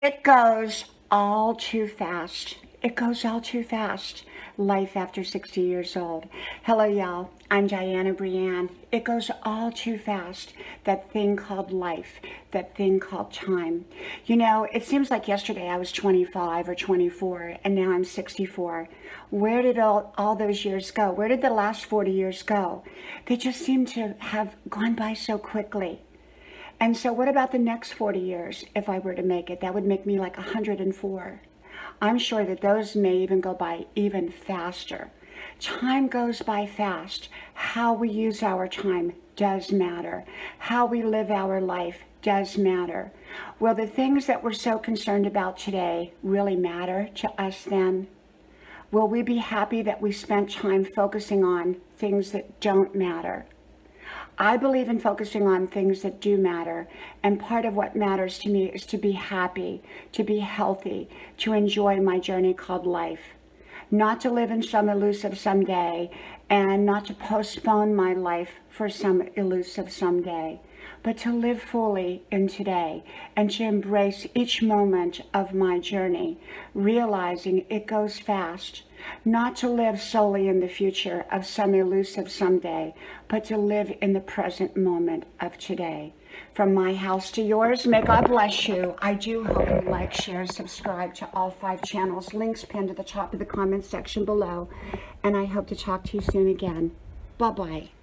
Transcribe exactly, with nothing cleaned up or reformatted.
It goes all too fast. It goes all too fast. Life after sixty years old. Hello, y'all. I'm Diana Brianne. It goes all too fast. That thing called life. That thing called time. You know, it seems like yesterday I was twenty-five or twenty-four, and now I'm sixty-four. Where did all, all those years go? Where did the last forty years go? They just seem to have gone by so quickly. And so what about the next forty years, if I were to make it? That would make me like one hundred four. I'm sure that those may even go by even faster. Time goes by fast. How we use our time does matter. How we live our life does matter. Will the things that we're so concerned about today really matter to us then? Will we be happy that we spent time focusing on things that don't matter? I believe in focusing on things that do matter, and part of what matters to me is to be happy, to be healthy, to enjoy my journey called life. Not to live in some elusive someday, and not to postpone my life for some elusive someday, but to live fully in today and to embrace each moment of my journey, realizing it goes fast. Not to live solely in the future of some elusive someday, but to live in the present moment of today. From my house to yours, may God bless you. I do hope you like, share, subscribe to all five channels. Links pinned to the top of the comment section below. And I hope to talk to you soon again. Bye-bye.